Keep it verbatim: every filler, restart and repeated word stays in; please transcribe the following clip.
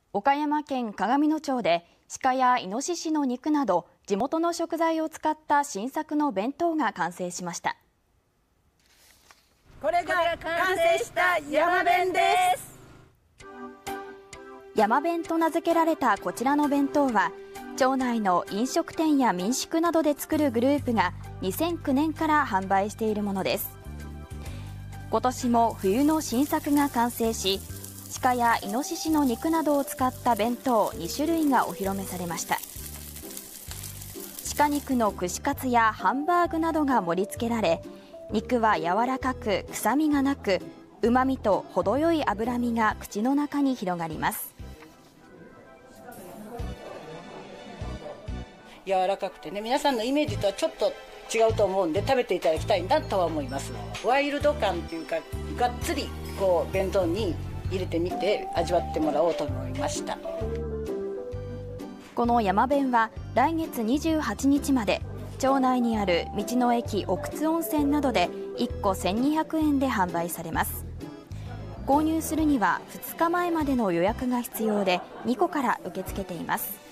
岡山県鏡野町で鹿やイノシシの肉など地元の食材を使った新作の弁当が完成しました。 これが完成した山弁です。 山弁と名付けられたこちらの弁当は、町内の飲食店や民宿などで作るグループがにせんきゅうねんから販売しているものです。今年も冬の新作が完成し、鹿やイノシシの肉などを使った弁当に種類がお披露目されました。鹿肉の串カツやハンバーグなどが盛り付けられ、肉は柔らかく臭みがなく、うまみと程よい脂身が口の中に広がります。 柔らかくてね、皆さんのイメージとはちょっと違うと思うんで食べていただきたいなとは思います。ワイルド感というか、がっつりこう弁当に入れてみて味わってもらおうと思いました。 この山弁は来月にじゅうはちにちまで町内にある道の駅奥津温泉などでいっこせんにひゃくえんで販売されます。購入するにはふつかまえまでの予約が必要で、にこから受け付けています。